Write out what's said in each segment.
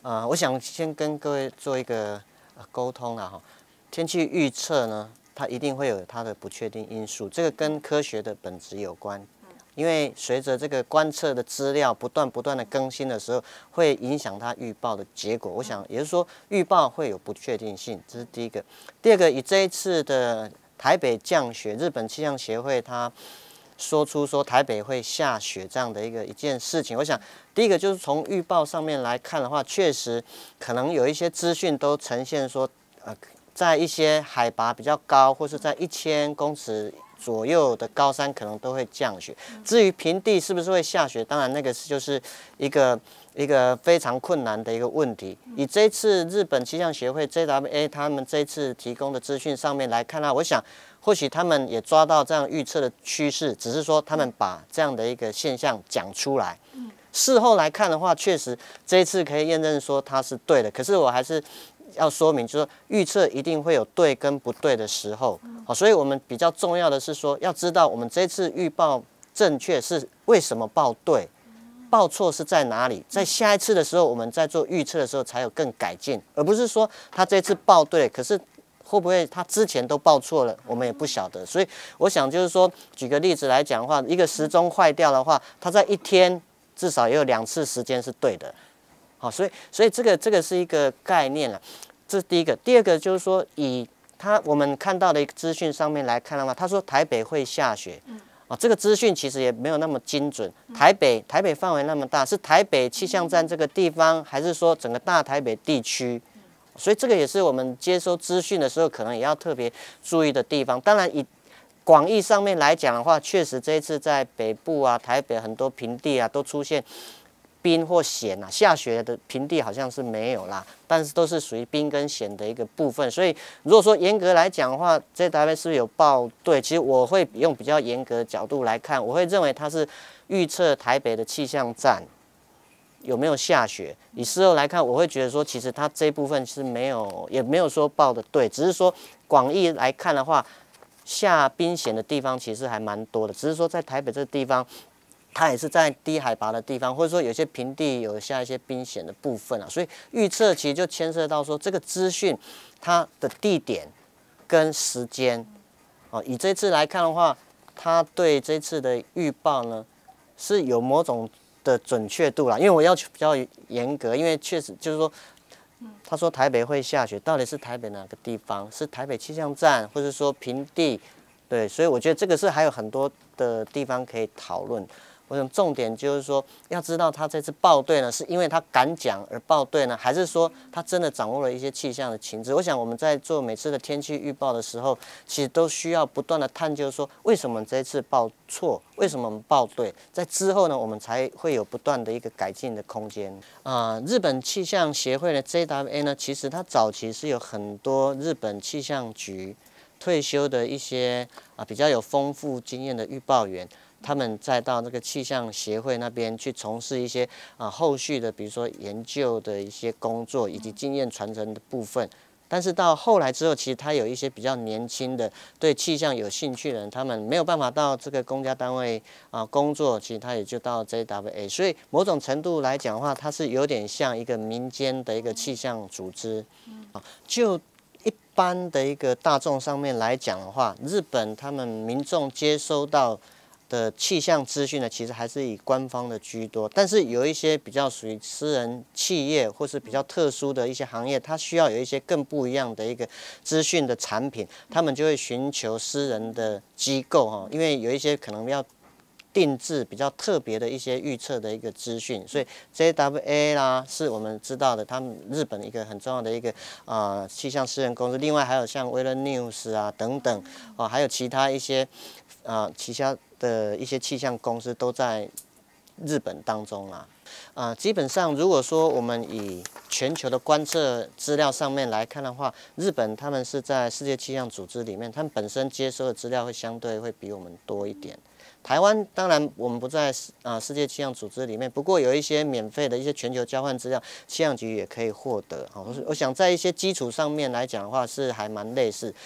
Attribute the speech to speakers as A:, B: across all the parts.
A: 我想先跟各位做一个沟通啦哈。天气预测呢，它一定会有它的不确定因素，这个跟科学的本质有关。因为随着这个观测的资料不断的更新的时候，会影响它预报的结果。我想也就是说，预报会有不确定性，这是第一个。第二个，以这一次的台北降雪，日本气象协会它说出说台北会下雪这样的一件事情，我想第一个就是从预报上面来看的话，确实可能有一些资讯都呈现说，在一些海拔比较高，或是在1000公尺左右的高山，可能都会降雪。至于平地是不是会下雪，当然那个就是一个非常困难的一个问题。以这次日本气象协会 JWA 他们这次提供的资讯上面来看呢，我想或许他们也抓到这样预测的趋势，只是说他们把这样的一个现象讲出来。事后来看的话，确实这一次可以验证说它是对的。可是我还是要说明，就是说预测一定会有对跟不对的时候。好，所以我们比较重要的是说，要知道我们这次预报正确是为什么报对，报错是在哪里。在下一次的时候，我们在做预测的时候才有更改进，而不是说他这次报对，可是会不会他之前都报错了，我们也不晓得。所以我想就是说，举个例子来讲的话，一个时钟坏掉的话，它在一天至少也有2次时间是对的。好，所以这个是一个概念了，这是第一个。第二个就是说，以我们看到的一个资讯上面来看的话，他说台北会下雪，这个资讯其实也没有那么精准。台北范围那么大，是台北气象站这个地方，还是说整个大台北地区？所以这个也是我们接收资讯的时候，可能也要特别注意的地方。当然，以广义上面来讲的话，确实这一次在北部啊、台北很多平地啊都出现冰或咸啊，下雪的平地好像是没有啦，但是都是属于冰跟咸的一个部分。所以如果说严格来讲的话，这台北是不是有报对？其实我会用比较严格的角度来看，我会认为它是预测台北的气象站有没有下雪。以事后来看，我会觉得说，其实它这部分是没有，也没有说报的对，只是说广义来看的话，下冰险的地方其实还蛮多的，只是说在台北这个地方。它也是在低海拔的地方，或者说有些平地有下一些冰险的部分啊，所以预测其实就牵涉到说这个资讯它的地点跟时间。以这次来看的话，它对这次的预报呢是有某种的准确度啦，因为我要求比较严格，因为确实就是说，他说台北会下雪，到底是台北哪个地方？是台北气象站，或者说平地？对，所以我觉得这个是还有很多的地方可以讨论。我想重点就是说，要知道他这次报对呢，是因为他敢讲而报对呢，还是说他真的掌握了一些气象的情资？我想我们在做每次的天气预报的时候，其实都需要不断的探究说，为什么这一次报错，为什么我们报对？在之后呢，我们才会有不断的一个改进的空间。日本气象协会的 JWA 呢，其实它早期是有很多日本气象局退休的一些比较有丰富经验的预报员。他们再到那个气象协会那边去从事一些后续的，比如说研究的一些工作，以及经验传承的部分。但是到后来之后，其实他有一些比较年轻的对气象有兴趣的人，他们没有办法到这个公家单位工作，其实他也就到 JWA。所以某种程度来讲的话，它是有点像一个民间的一个气象组织。就一般的一个大众上面来讲的话，日本他们民众接收到的气象资讯呢，其实还是以官方的居多，但是有一些比较属于私人企业或是比较特殊的一些行业，它需要有一些更不一样的一个资讯的产品，他们就会寻求私人的机构因为有一些可能要定制比较特别的一些预测的一个资讯，所以 JWA 啦是我们知道的，他们日本一个很重要的一个气象私人公司，另外还有像 Weather News 啊等等还有其他一些旗下的一些气象公司都在日本当中啦。基本上如果说我们以全球的观测资料上面来看的话，日本他们是在世界气象组织里面，他们本身接收的资料会相对会比我们多一点。台湾当然我们不在世界气象组织里面，不过有一些免费的一些全球交换资料，气象局也可以获得。我想在一些基础上面来讲的话，是还蛮类似。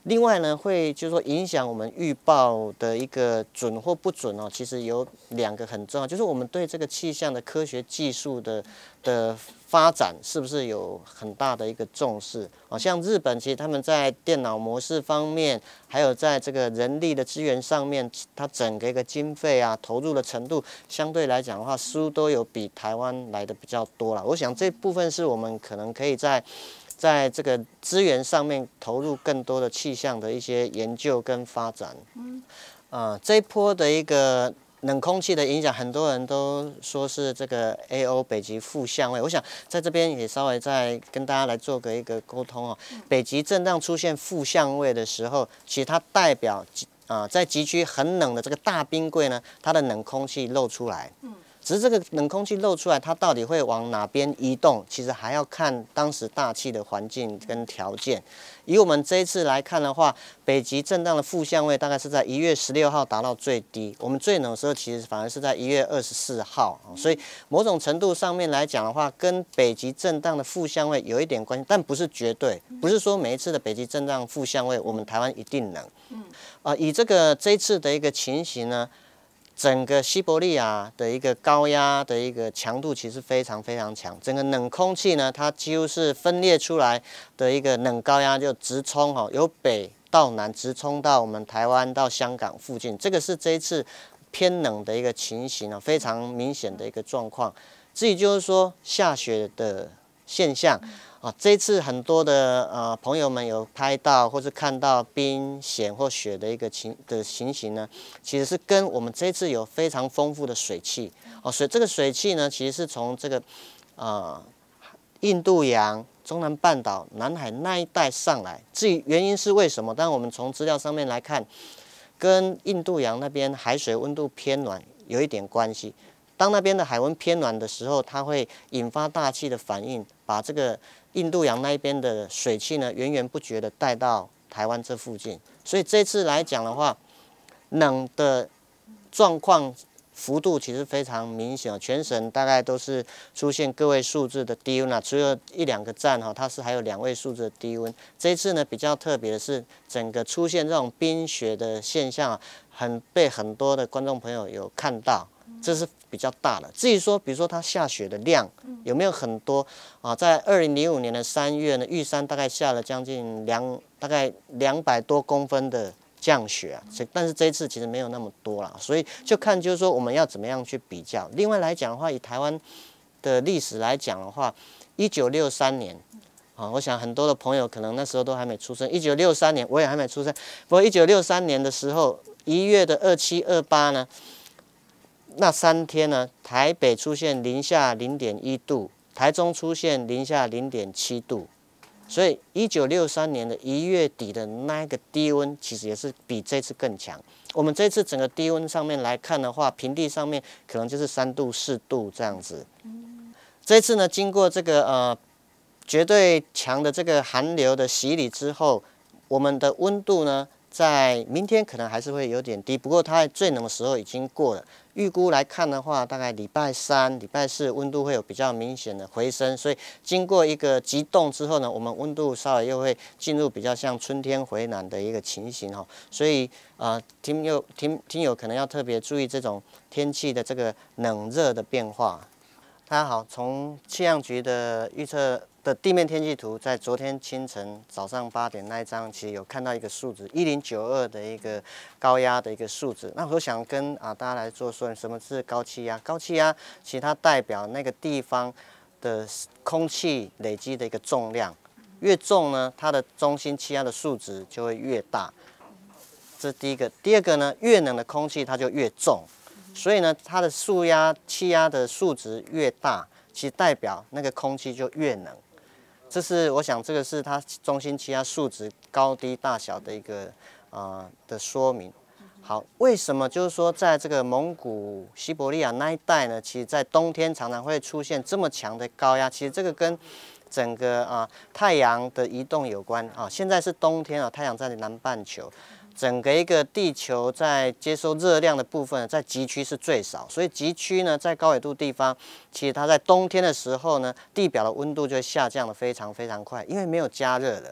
A: 另外呢，会就是说影响我们预报的一个准或不准哦，其实有2个很重要，就是我们对这个气象的科学技术的发展是不是有很大的一个重视啊？像日本其实他们在电脑模式方面，还有在这个人力的资源上面，它整个一个经费啊投入的程度，相对来讲的话，似乎都有比台湾来的比较多了。我想这部分是我们可能可以在这个资源上面投入更多的气象的一些研究跟发展。这一波的一个冷空气的影响，很多人都说是这个 AO 北极负相位。我想在这边也稍微再跟大家来做个一个沟通哦。北极震荡出现负相位的时候，其实它代表在极区很冷的这个大冰柜呢，它的冷空气漏出来。只是这个冷空气漏出来，它到底会往哪边移动，其实还要看当时大气的环境跟条件。以我们这一次来看的话，北极震荡的负相位大概是在1月16号达到最低，我们最冷的时候其实反而是在1月24号，所以某种程度上面来讲的话，跟北极震荡的负相位有一点关系，但不是绝对，不是说每一次的北极震荡负相位，我们台湾一定冷。以这一次的一个情形呢，整个西伯利亚的一个高压的一个强度其实非常非常强，整个冷空气呢，它几乎是分裂出来的一个冷高压就直冲由北到南直冲到我们台湾到香港附近，这个是这一次偏冷的一个情形非常明显的一个状况。至于就是说下雪的现象。这一次很多的朋友们有拍到或是看到冰险或雪的一个情形呢，其实是跟我们这一次有非常丰富的水汽这个水汽呢，其实是从这个印度洋、中南半岛、南海那一带上来。至于原因是为什么，但我们从资料上面来看，跟印度洋那边海水温度偏暖有一点关系。当那边的海温偏暖的时候，它会引发大气的反应，把这个印度洋那一边的水汽呢，源源不绝的带到台湾这附近。所以这次来讲的话，冷的状况幅度其实非常明显，全省大概都是出现个位数字的低温除了1、2个站它是还有2位数字的低温。这一次呢比较特别的是，整个出现这种冰雪的现象被很多的观众朋友有看到。这是比较大的。至于说，比如说它下雪的量有没有很多在2005年的3月呢，玉山大概下了将近大概200多公分的降雪但是这一次其实没有那么多啦，所以就看就是说我们要怎么样去比较。另外来讲的话，以台湾的历史来讲的话，1963年。我想很多的朋友可能那时候都还没出生。1963年我也还没出生，不过1963年的时候，1月的27、28呢。那3天呢，台北出现零下0.1度，台中出现零下0.7度，所以1963年的1月底的那个低温，其实也是比这次更强。我们这次整个低温上面来看的话，平地上面可能就是3度、4度这样子。这次呢，经过这个绝对强的这个寒流的洗礼之后，我们的温度呢，在明天可能还是会有点低，不过它最冷的时候已经过了。预估来看的话，大概礼拜3、礼拜4温度会有比较明显的回升，所以经过一个急冻之后呢，我们温度稍微又会进入比较像春天回暖的一个情形所以听友可能要特别注意这种天气的这个冷热的变化。大家好，从气象局的预测的地面天气图，在昨天清晨早上8点那一张，其实有看到一个数值1092的一个高压的一个数值。那我想跟大家来说什么是高气压？高气压其实它代表那个地方的空气累积的一个重量，越重呢，它的中心气压的数值就会越大。这是第一个。第二个呢，越冷的空气它就越重。所以呢，它的气压的数值越大，其实代表那个空气就越冷。我想这个是它中心气压数值高低大小的一个的说明。好，为什么就是说在这个蒙古、西伯利亚那一带呢？其实在冬天常常会出现这么强的高压。其实这个跟整个太阳的移动有关现在是冬天太阳在南半球。整个一个地球在接收热量的部分，在极区是最少，所以极区呢，在高纬度地方，其实它在冬天的时候呢，地表的温度就会下降的非常非常快，因为没有加热了，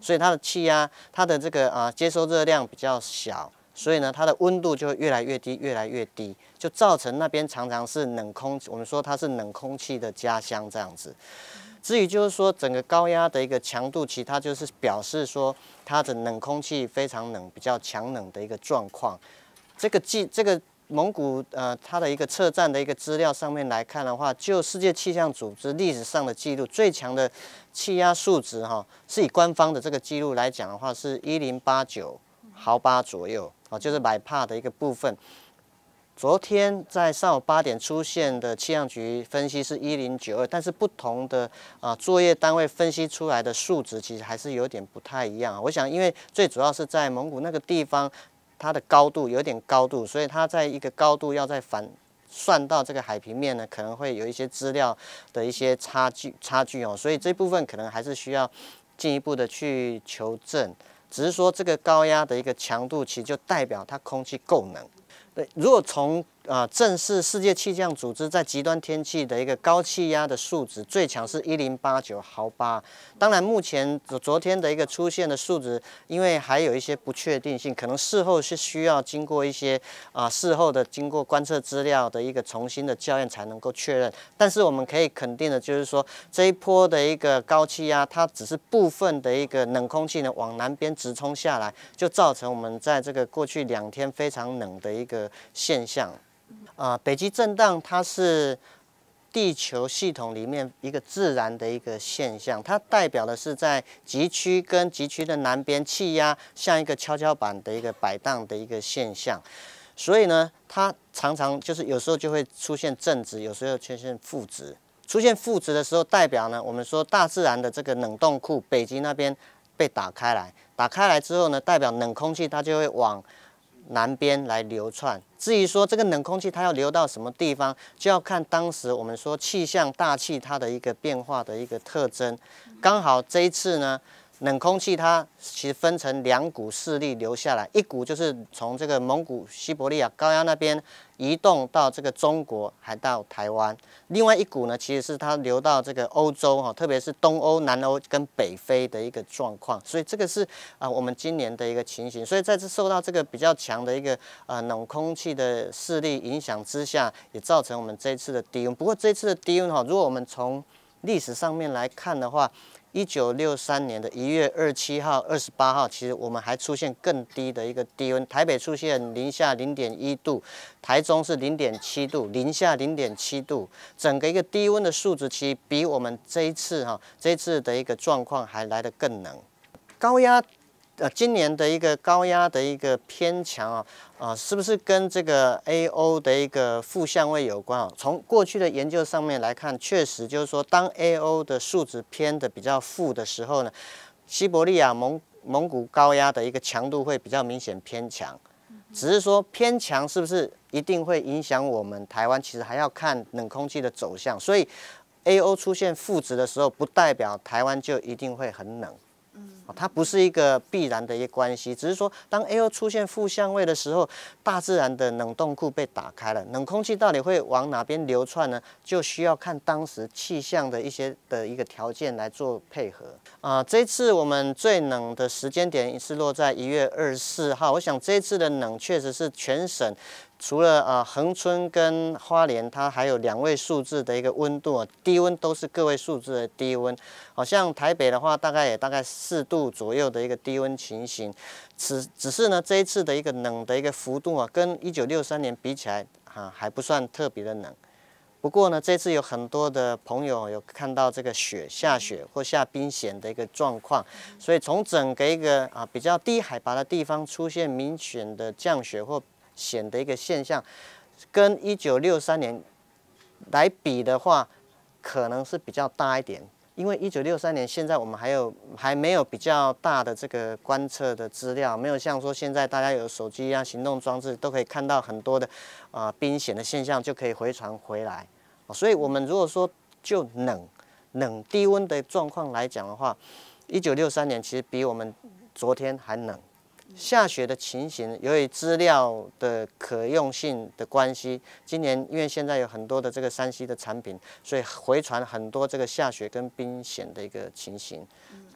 A: 所以它的气压，它的这个接收热量比较小，所以呢，它的温度就会越来越低，越来越低，就造成那边常常是冷空气，我们说它是冷空气的家乡这样子。至于就是说整个高压的一个强度，其实它就是表示说它的冷空气非常冷，比较强冷的一个状况。这个蒙古它的一个测站的一个资料上面来看的话，就世界气象组织历史上的记录，最强的气压数值是以官方的这个记录来讲的话，是1089毫巴左右就是100帕的一个部分。昨天在上午8点出现的气象局分析是1092，但是不同的作业单位分析出来的数值其实还是有点不太一样。我想，因为最主要是在蒙古那个地方，它的高度有点高度，所以它在一个高度要再算到这个海平面呢，可能会有一些资料的一些差距哦，所以这部分可能还是需要进一步的去求证。只是说这个高压的一个强度，其实就代表它空气够冷。对，如果从正式世界气象组织在极端天气的一个高气压的数值，最强是1089毫巴。当然，目前昨天的一个出现的数值，因为还有一些不确定性，可能事后是需要经过一些事后的经过观测资料的一个重新的校验才能够确认。但是我们可以肯定的就是说，这一波的一个高气压，它只是部分的一个冷空气呢往南边直冲下来，就造成我们在这个过去2天非常冷的一个现象。北极震荡它是地球系统里面一个自然的一个现象，它代表的是在极区跟极区的南边气压像一个跷跷板的一个摆荡的一个现象，所以呢，它常常就是有时候就会出现正值，有时候出现负值。出现负值的时候，代表呢，我们说大自然的这个冷冻库北极那边被打开来，打开来之后呢，代表冷空气它就会往南边来流窜。至于说这个冷空气它要流到什么地方，就要看当时我们说气象大气它的一个变化的一个特征。刚好这一次呢，冷空气它其实分成2股势力流下来，一股就是从这个蒙古西伯利亚高压那边移动到这个中国，还到台湾。另外一股呢，其实是它流到这个欧洲特别是东欧、南欧跟北非的一个状况。所以这个是我们今年的一个情形。所以在这受到这个比较强的一个冷空气的势力影响之下，也造成我们这一次的低温。不过这一次的低温如果我们从历史上面来看的话，1963年的1月27号、28号，其实我们还出现更低的一个低温，台北出现零下0.1度，台中是0.7度，零下0.7度，整个一个低温的数值，其实比我们这一次的一个状况还来得更冷。高压今年的一个高压的一个偏强是不是跟这个 AO 的一个负相位有关从过去的研究上面来看，确实就是说，当 AO 的数值偏的比较负的时候呢，西伯利亚蒙古高压的一个强度会比较明显偏强。只是说偏强是不是一定会影响我们台湾，其实还要看冷空气的走向。所以 AO 出现负值的时候，不代表台湾就一定会很冷。它不是一个必然的一个关系，只是说当 AO 出现负相位的时候，大自然的冷冻库被打开了，冷空气到底会往哪边流窜呢？就需要看当时气象的一个条件来做配合。这次我们最冷的时间点是落在1月24号，我想这次的冷确实是全省。除了恒春跟花莲，它还有2位数字的一个温度低温都是个位数字的低温。好像台北的话，大概4度左右的一个低温情形。只是呢，这一次的一个冷的一个幅度跟1963年比起来还不算特别的冷。不过呢，这次有很多的朋友有看到这个下雪或下冰险的一个状况，所以从整个一个比较低海拔的地方出现明显的降雪或险的一个现象，跟1963年来比的话，可能是比较大一点。因为1963年现在我们还没有比较大的这个观测的资料，没有像说现在大家有手机行动装置都可以看到很多的冰险的现象，就可以回传回来。所以我们如果说就冷低温的状况来讲的话，1963年其实比我们昨天还冷。下雪的情形，由于资料的可用性的关系，今年因为现在有很多的这个3C 的产品，所以回传很多这个下雪跟冰险的一个情形。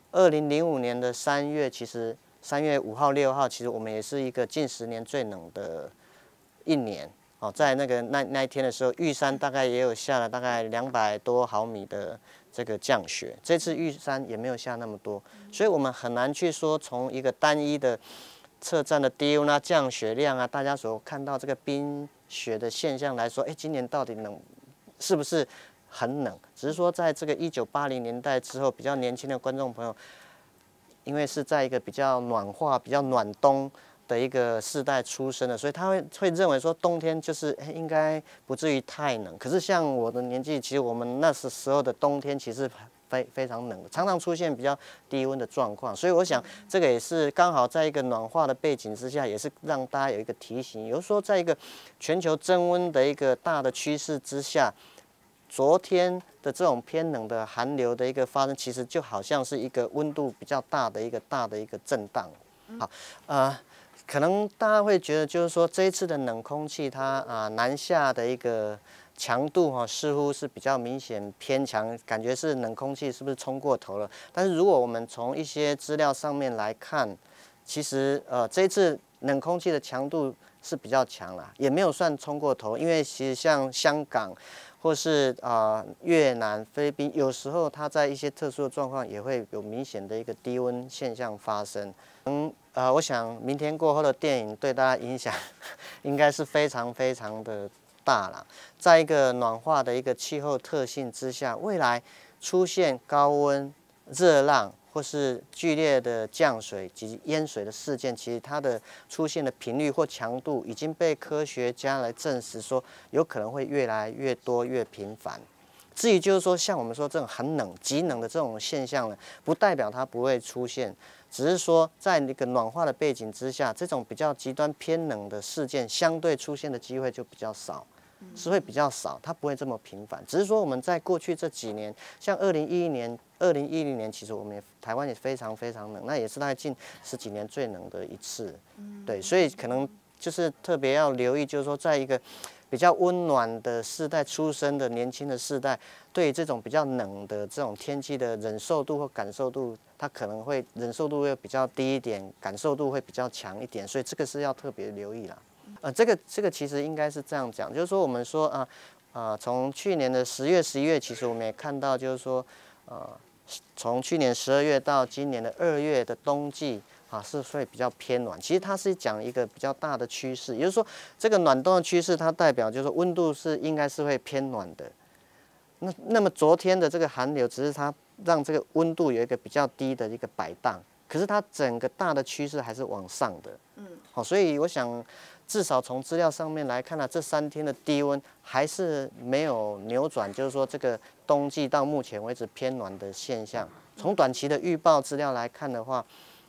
A: 2005年的3月，其实3月5号、6号，其实我们也是一个近10年最冷的一年。哦，在那一天的时候，玉山大概也有下了大概200多毫米的这个降雪。这次玉山也没有下那么多，所以我们很难去说从一个单一的测站的低温啊、降雪量啊，大家所看到这个冰雪的现象来说，今年到底是不是很冷？只是说在这个1980年代之后，比较年轻的观众朋友，因为是在一个比较暖化、比较暖冬的一个世代出生的，所以他会认为说冬天就是应该不至于太冷。可是像我的年纪，其实我们那时候的冬天其实非常冷的，常常出现比较低温的状况。所以我想这个也是刚好在一个暖化的背景之下，也是让大家有一个提醒，也就是说在一个全球增温的一个大的趋势之下，昨天的这种偏冷的寒流的一个发生，其实就好像是一个温度比较大的一个震荡。好，可能大家会觉得，就是说这一次的冷空气它南下的一个强度似乎是比较明显偏强，感觉是冷空气是不是冲过头了？但是如果我们从一些资料上面来看，其实这一次冷空气的强度是比较强啦，也没有算冲过头，因为其实像香港或是越南、菲律宾，有时候它在一些特殊的状况也会有明显的一个低温现象发生。我想明天过后的电影对大家影响应该是非常的大啦。在一个暖化的一个气候特性之下，未来出现高温、热浪或是剧烈的降水及淹水的事件，其实它的出现的频率或强度已经被科学家来证实说，有可能会越来越多、越频繁。至于就是说，像我们说这种很冷、极冷的这种现象呢，不代表它不会出现，只是说在那个暖化的背景之下，这种比较极端偏冷的事件，相对出现的机会就比较少，是会比较少，它不会这么频繁。只是说我们在过去这几年，像2010年，其实我们台湾也非常冷，那也是大概近10几年最冷的一次。对，所以可能就是特别要留意，就是说在一个比较温暖的世代出生的年轻的世代，对这种比较冷的这种天气的忍受度或感受度，它可能会忍受度会比较低一点，感受度会比较强一点，所以这个是要特别留意啦。这个其实应该是这样讲，就是说我们说从去年的10月、11月，其实我们也看到，就是说从去年12月到今年的2月的冬季。是会比较偏暖，其实它是讲一个比较大的趋势，也就是说，这个暖冬的趋势，它代表就是说温度应该是会偏暖的。那么昨天的这个寒流，只是它让这个温度有一个比较低的一个摆荡，可是它整个大的趋势还是往上的。所以我想，至少从资料上面来看这3天的低温还是没有扭转，就是说这个冬季到目前为止偏暖的现象。从短期的预报资料来看的话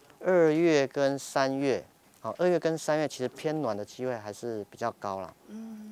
A: ，2月跟3月，2月跟3月其实偏暖的机会还是比较高啦。